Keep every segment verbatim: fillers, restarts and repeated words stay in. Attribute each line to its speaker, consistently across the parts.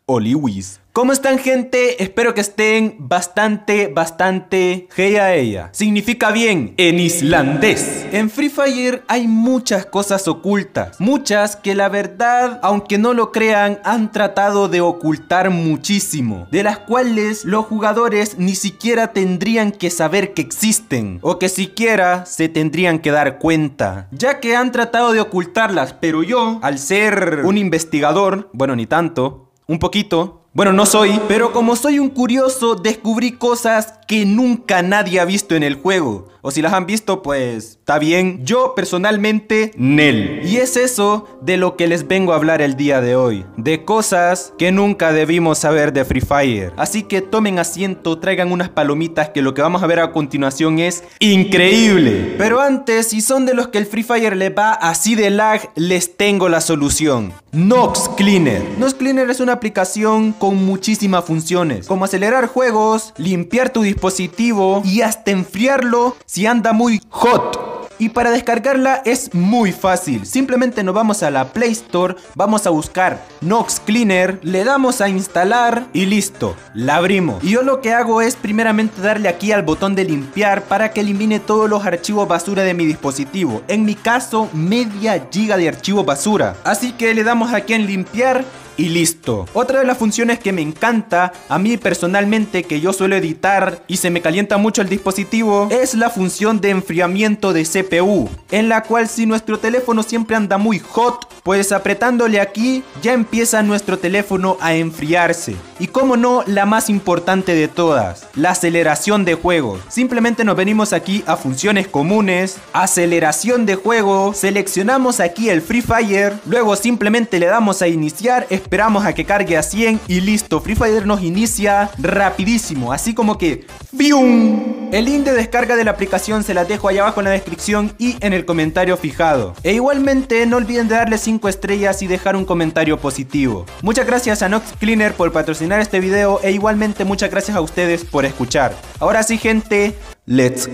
Speaker 1: Oliwis. ¿Cómo están, gente? Espero que estén bastante, bastante heya ella. Significa bien en islandés. En Free Fire hay muchas cosas ocultas. Muchas que la verdad, aunque no lo crean, han tratado de ocultar muchísimo. De las cuales los jugadores ni siquiera tendrían que saber que existen. O que siquiera se tendrían que dar cuenta. Ya que han tratado de ocultarlas, pero yo, al ser un investigador, bueno, ni tanto, un poquito... Bueno, no soy, pero como soy un curioso, descubrí cosas que nunca nadie ha visto en el juego. O si las han visto, pues está bien. Yo personalmente, nel. Y es eso de lo que les vengo a hablar el día de hoy. De cosas que nunca debimos saber de Free Fire. Así que tomen asiento, traigan unas palomitas, que lo que vamos a ver a continuación es increíble. Pero antes, si son de los que el Free Fire le va así de lag, les tengo la solución. Nox Cleaner. Nox Cleaner es una aplicación con muchísimas funciones, como acelerar juegos, limpiar tu dispositivo y hasta enfriarlo si anda muy hot. Y para descargarla es muy fácil. Simplemente nos vamos a la Play Store, vamos a buscar Nox Cleaner, le damos a instalar y listo, la abrimos. Y yo lo que hago es primeramente darle aquí al botón de limpiar para que elimine todos los archivos basura de mi dispositivo. En mi caso, media giga de archivo basura. Así que le damos aquí en limpiar y listo. Otra de las funciones que me encanta a mí personalmente, que yo suelo editar y se me calienta mucho el dispositivo, es la función de enfriamiento de C P U, en la cual si nuestro teléfono siempre anda muy hot, pues apretándole aquí ya empieza nuestro teléfono a enfriarse. Y como no, la más importante de todas, la aceleración de juegos. Simplemente nos venimos aquí a funciones comunes, aceleración de juego, seleccionamos aquí el Free Fire, luego simplemente le damos a iniciar, esperamos a que cargue a cien y listo. Free Fire nos inicia rapidísimo, así como que ¡fium! El link de descarga de la aplicación se la dejo allá abajo en la descripción y en el comentario fijado. E igualmente no olviden de darle cinco estrellas y dejar un comentario positivo. Muchas gracias a Nox Cleaner por patrocinar este video e igualmente muchas gracias a ustedes por escuchar. Ahora sí, gente, let's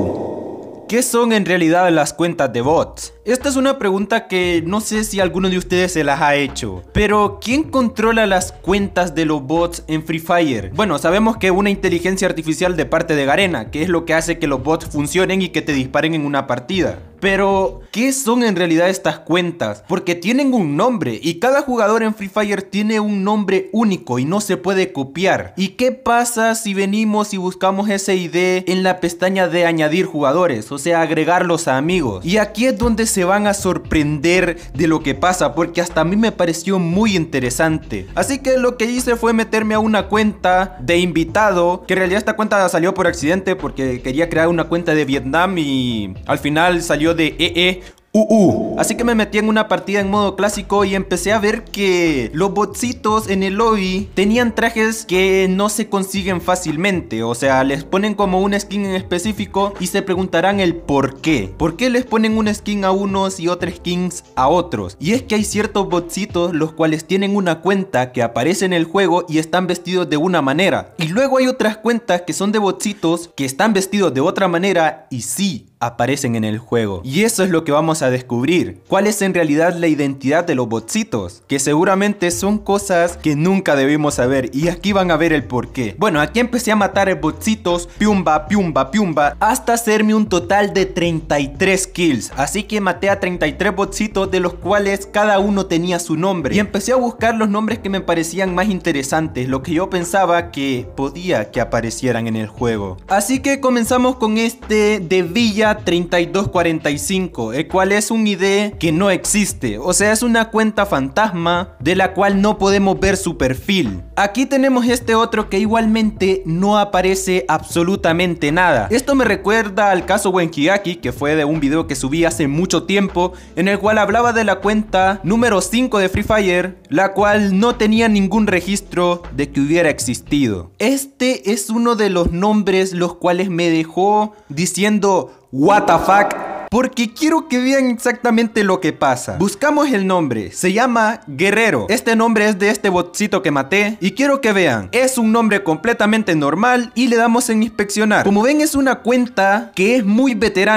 Speaker 1: go. ¿Qué son en realidad las cuentas de bots? Esta es una pregunta que no sé si alguno de ustedes se las ha hecho. Pero ¿quién controla las cuentas de los bots en Free Fire? Bueno, sabemos que una inteligencia artificial de parte de Garena, que es lo que hace que los bots funcionen y que te disparen en una partida. Pero, ¿qué son en realidad estas cuentas? Porque tienen un nombre y cada jugador en Free Fire tiene un nombre único y no se puede copiar. ¿Y qué pasa si venimos y buscamos ese I D en la pestaña de añadir jugadores? O sea, agregarlos a amigos. Y aquí es donde se van a sorprender de lo que pasa, porque hasta a mí me pareció muy interesante. Así que lo que hice fue meterme a una cuenta de invitado, que en realidad esta cuenta salió por accidente porque quería crear una cuenta de Vietnam y al final salió de E E Uh, uh. Así que me metí en una partida en modo clásico y empecé a ver que los botsitos en el lobby tenían trajes que no se consiguen fácilmente. O sea, les ponen como una skin en específico y se preguntarán el por qué. ¿Por qué les ponen una skin a unos y otras skins a otros? Y es que hay ciertos botsitos los cuales tienen una cuenta que aparece en el juego y están vestidos de una manera. Y luego hay otras cuentas que son de botsitos que están vestidos de otra manera y sí aparecen en el juego. Y eso es lo que vamos a descubrir. ¿Cuál es en realidad la identidad de los botsitos? Que seguramente son cosas que nunca debimos saber. Y aquí van a ver el por qué. Bueno, aquí empecé a matar botsitos, piumba, piumba, piumba, hasta hacerme un total de treinta y tres kills. Así que maté a treinta y tres botsitos, de los cuales cada uno tenía su nombre. Y empecé a buscar los nombres que me parecían más interesantes, lo que yo pensaba que podía que aparecieran en el juego. Así que comenzamos con este de Villa treinta y dos cuarenta y cinco, el cual es un I D que no existe. O sea, es una cuenta fantasma de la cual no podemos ver su perfil. Aquí tenemos este otro que igualmente no aparece absolutamente nada. Esto me recuerda al caso Wenkiaki, que fue de un video que subí hace mucho tiempo, en el cual hablaba de la cuenta número cinco de Free Fire, la cual no tenía ningún registro de que hubiera existido. Este es uno de los nombres los cuales me dejó diciendo what the fuck, porque quiero que vean exactamente lo que pasa. Buscamos el nombre, se llama Guerrero. Este nombre es de este botcito que maté y quiero que vean, es un nombre completamente normal y le damos en inspeccionar. Como ven, es una cuenta que es muy veterana.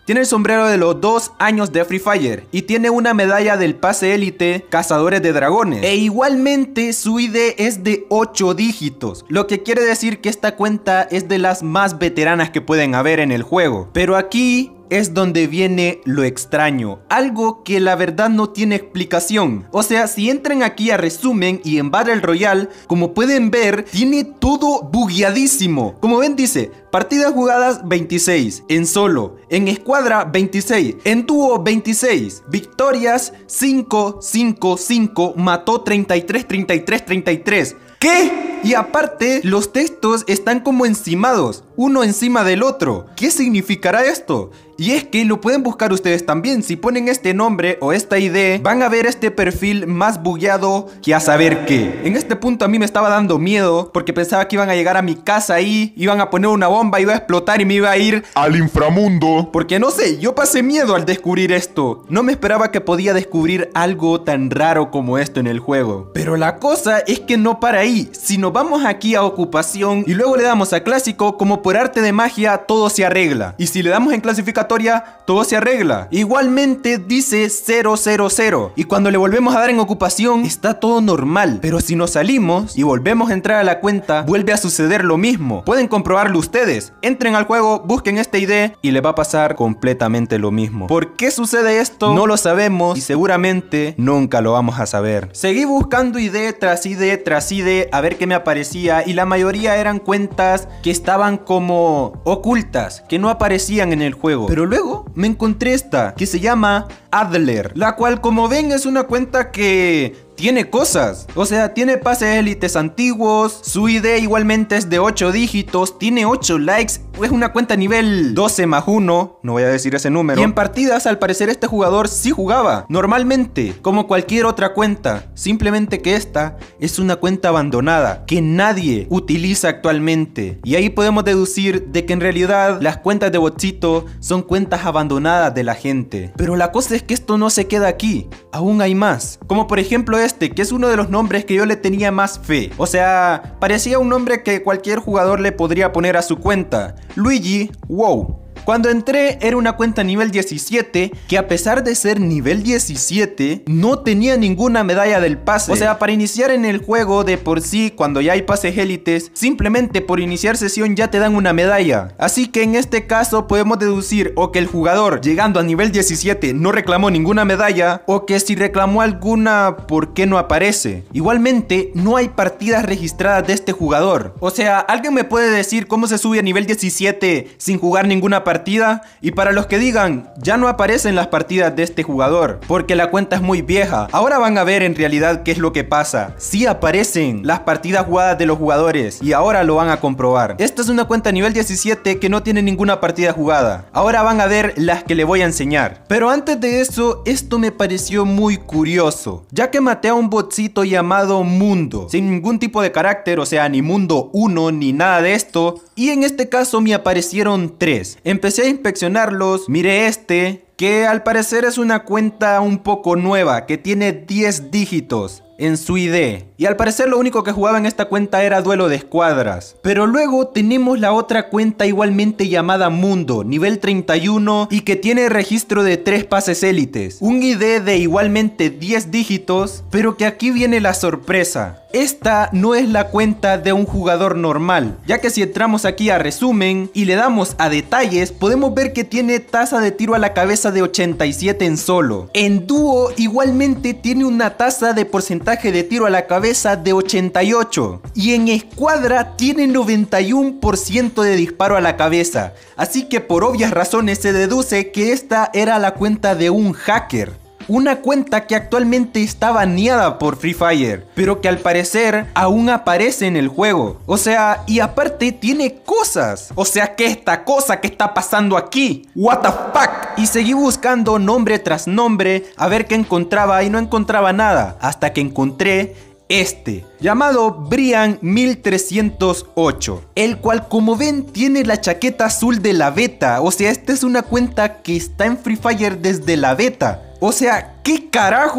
Speaker 1: Tiene el sombrero de los dos años de Free Fire y tiene una medalla del pase élite Cazadores de Dragones. E igualmente su I D es de ocho dígitos, lo que quiere decir que esta cuenta es de las más veteranas que pueden haber en el juego. Pero aquí es donde viene lo extraño, algo que la verdad no tiene explicación. O sea, si entran aquí a resumen y en Battle Royale, como pueden ver, tiene todo bugueadísimo. Como ven dice, partidas jugadas veintiséis, en solo, en escuadra veintiséis, en dúo veintiséis, victorias cinco, cinco, cinco, mató treinta y tres, treinta y tres, treinta y tres. ¿Qué? Y aparte, los textos están como encimados, uno encima del otro. ¿Qué significará esto? Y es que lo pueden buscar ustedes también. Si ponen este nombre o esta I D, van a ver este perfil más bugueado que a saber qué. En este punto a mí me estaba dando miedo porque pensaba que iban a llegar a mi casa ahí, iban a poner una bomba, iba a explotar y me iba a ir
Speaker 2: al inframundo.
Speaker 1: Porque no sé, yo pasé miedo al descubrir esto. No me esperaba que podía descubrir algo tan raro como esto en el juego. Pero la cosa es que no para ahí. Si nos vamos aquí a ocupación y luego le damos a clásico, como por arte de magia todo se arregla. Y si le damos en clasificatoria, todo se arregla. Igualmente dice cero cero cero y cuando le volvemos a dar en ocupación está todo normal. Pero si nos salimos y volvemos a entrar a la cuenta, vuelve a suceder lo mismo. Pueden comprobarlo ustedes. Entren al juego, busquen esta I D y le va a pasar completamente lo mismo. ¿Por qué sucede esto? No lo sabemos y seguramente nunca lo vamos a saber. Seguí buscando I D tras I D tras I D a ver qué me aparecía y la mayoría eran cuentas que estaban como ocultas, que no aparecían en el juego. Pero luego me encontré esta que se llama Adler, la cual como ven es una cuenta que tiene cosas, o sea, tiene pases élites antiguos, su I D igualmente es de ocho dígitos, tiene ocho likes, es una cuenta nivel doce más uno, no voy a decir ese número. Y en partidas al parecer este jugador sí jugaba, normalmente, como cualquier otra cuenta, simplemente que esta es una cuenta abandonada, que nadie utiliza actualmente. Y ahí podemos deducir de que en realidad las cuentas de botcito son cuentas abandonadas de la gente. Pero la cosa es que esto no se queda aquí, aún hay más, como por ejemplo este, que es uno de los nombres que yo le tenía más fe. O sea, parecía un nombre que cualquier jugador le podría poner a su cuenta. Luigi Wow. Cuando entré era una cuenta nivel diecisiete que a pesar de ser nivel diecisiete no tenía ninguna medalla del pase. O sea, para iniciar en el juego de por sí, cuando ya hay pases élites, simplemente por iniciar sesión ya te dan una medalla. Así que en este caso podemos deducir o que el jugador llegando a nivel diecisiete no reclamó ninguna medalla, o que si reclamó alguna, ¿por qué no aparece? Igualmente no hay partidas registradas de este jugador. O sea, ¿alguien me puede decir cómo se sube a nivel diecisiete sin jugar ninguna partida? Partida, y para los que digan ya no aparecen las partidas de este jugador porque la cuenta es muy vieja, ahora van a ver en realidad qué es lo que pasa. Sí aparecen las partidas jugadas de los jugadores y ahora lo van a comprobar. Esta es una cuenta nivel diecisiete que no tiene ninguna partida jugada. Ahora van a ver las que le voy a enseñar. Pero antes de eso, esto me pareció muy curioso, ya que maté a un botcito llamado Mundo, sin ningún tipo de carácter, o sea, ni Mundo uno ni nada de esto, y en este caso me aparecieron tres. Empecé a inspeccionarlos, miré este, que al parecer es una cuenta un poco nueva, que tiene diez dígitos en su I D. Y al parecer lo único que jugaba en esta cuenta era duelo de escuadras. Pero luego tenemos la otra cuenta igualmente llamada Mundo, nivel treinta y uno, y que tiene registro de tres pases élites. Un I D de igualmente diez dígitos, pero que aquí viene la sorpresa. Esta no es la cuenta de un jugador normal, ya que si entramos aquí a resumen y le damos a detalles, podemos ver que tiene tasa de tiro a la cabeza de ochenta y siete en solo. En dúo igualmente tiene una tasa de porcentaje de tiro a la cabeza de ochenta y ocho. Y en escuadra tiene noventa y uno por ciento de disparo a la cabeza. Así que por obvias razones se deduce que esta era la cuenta de un hacker. Una cuenta que actualmente está baneada por Free Fire, pero que al parecer aún aparece en el juego. O sea, y aparte tiene cosas. O sea, ¿qué esta cosa que está pasando aquí? What the fuck? Y seguí buscando nombre tras nombre a ver qué encontraba y no encontraba nada. Hasta que encontré este, llamado Brian mil trescientos ocho, el cual como ven tiene la chaqueta azul de la beta. O sea, esta es una cuenta que está en Free Fire desde la beta. O sea, ¿qué carajo?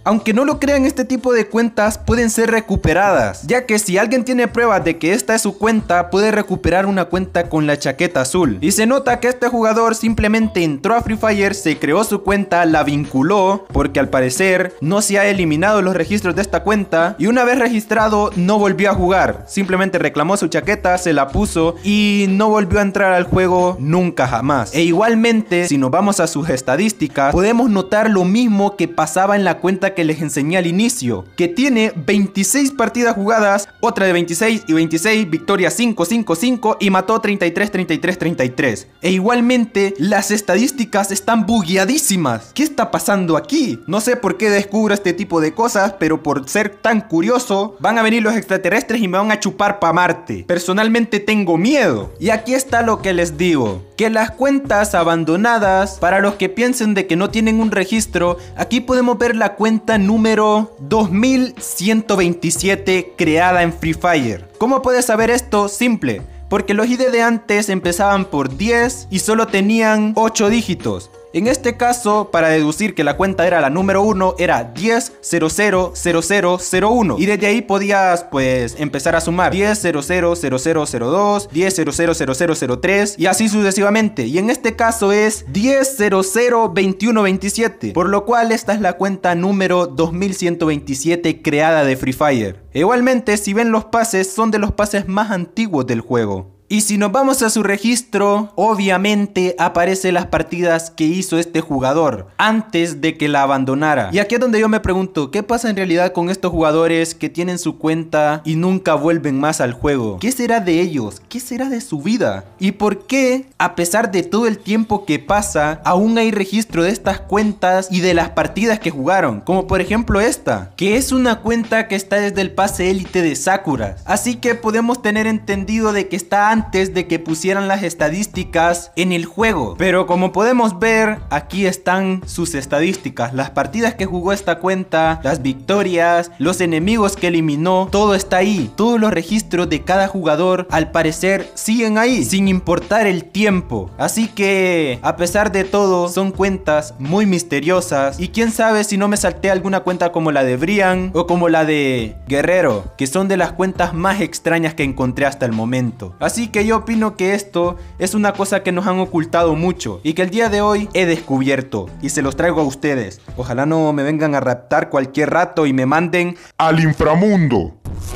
Speaker 1: Aunque no lo crean, este tipo de cuentas pueden ser recuperadas, ya que si alguien tiene pruebas de que esta es su cuenta, puede recuperar una cuenta con la chaqueta azul. Y se nota que este jugador simplemente entró a Free Fire, se creó su cuenta, la vinculó, porque al parecer no se ha eliminado los registros de esta cuenta, y una vez registrado no volvió a jugar, simplemente reclamó su chaqueta, se la puso y no volvió a entrar al juego nunca jamás. E igualmente, si nos vamos a sus estadísticas, podemos notar lo mismo que pasaba en la cuenta que les enseñé al inicio, que tiene veintiséis partidas jugadas, otra de veintiséis y veintiséis, victoria cinco, cinco, cinco y mató treinta y tres, treinta y tres, treinta y tres. E igualmente las estadísticas están bugueadísimas. ¿Qué está pasando aquí? No sé por qué descubro este tipo de cosas, pero por ser tan curioso, van a venir los extraterrestres y me van a chupar pa' Marte. Personalmente tengo miedo. Y aquí está lo que les digo, que las cuentas abandonadas, para los que piensen de que no tienen un registro, aquí podemos ver la cuenta número dos mil ciento veintisiete creada en Free Fire. ¿Cómo puedes saber esto? Simple, porque los I D de antes empezaban por diez y solo tenían ocho dígitos. En este caso, para deducir que la cuenta era la número uno, era diez cero cero cero cero cero uno. Y desde ahí podías pues empezar a sumar diez cero cero cero cero cero dos, diez cero cero cero cero cero tres y así sucesivamente. Y en este caso es diez cero cero veintiuno veintisiete. Por lo cual esta es la cuenta número dos mil ciento veintisiete creada de Free Fire. Igualmente, si ven los pases, son de los pases más antiguos del juego. Y si nos vamos a su registro, obviamente aparece las partidas que hizo este jugador antes de que la abandonara. Y aquí es donde yo me pregunto, ¿qué pasa en realidad con estos jugadores que tienen su cuenta y nunca vuelven más al juego? ¿Qué será de ellos? ¿Qué será de su vida? ¿Y por qué, a pesar de todo el tiempo que pasa, aún hay registro de estas cuentas y de las partidas que jugaron? Como por ejemplo esta, que es una cuenta que está desde el pase élite de Sakura. Así que podemos tener entendido de que está antes de que pusieran las estadísticas en el juego. Pero como podemos ver, aquí están sus estadísticas, las partidas que jugó esta cuenta, las victorias, los enemigos que eliminó, todo está ahí. Todos los registros de cada jugador al parecer siguen ahí, sin importar el tiempo. Así que a pesar de todo, son cuentas muy misteriosas y quién sabe si no me salté alguna cuenta como la de Brian o como la de Guerrero, que son de las cuentas más extrañas que encontré hasta el momento. Así que yo opino que esto es una cosa que nos han ocultado mucho y que el día de hoy he descubierto y se los traigo a ustedes. Ojalá no me vengan a raptar cualquier rato y me manden
Speaker 2: al inframundo.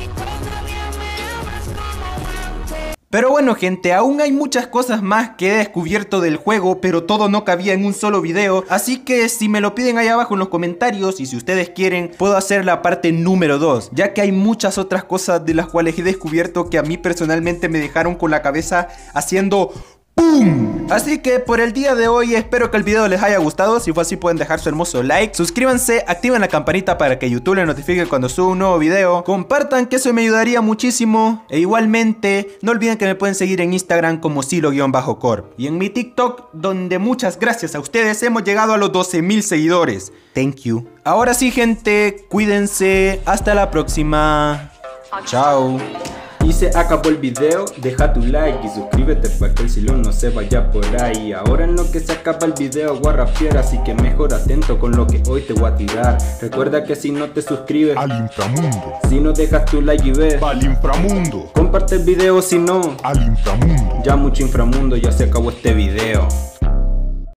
Speaker 1: Pero bueno gente, aún hay muchas cosas más que he descubierto del juego, pero todo no cabía en un solo video, así que si me lo piden ahí abajo en los comentarios y si ustedes quieren, puedo hacer la parte número dos, ya que hay muchas otras cosas de las cuales he descubierto que a mí personalmente me dejaron con la cabeza haciendo ¡pum! Así que por el día de hoy espero que el video les haya gustado. Si fue así pueden dejar su hermoso like, suscríbanse, activen la campanita para que YouTube les notifique cuando suba un nuevo video, compartan que eso me ayudaría muchísimo e igualmente no olviden que me pueden seguir en Instagram como Silo-Corp y en mi TikTok, donde muchas gracias a ustedes hemos llegado a los doce mil seguidores. Thank you. Ahora sí gente, cuídense, hasta la próxima. Chao. Y se acabó el video, deja tu like y suscríbete para que el silo no se vaya por ahí. Ahora en lo que se acaba el video voy a rapear, así que mejor atento con lo que hoy te voy a tirar. Recuerda que si no te suscribes
Speaker 2: al inframundo,
Speaker 1: si no dejas tu like y ves
Speaker 2: al inframundo,
Speaker 1: comparte el video si no
Speaker 2: al inframundo.
Speaker 1: Ya mucho inframundo, ya se acabó este video.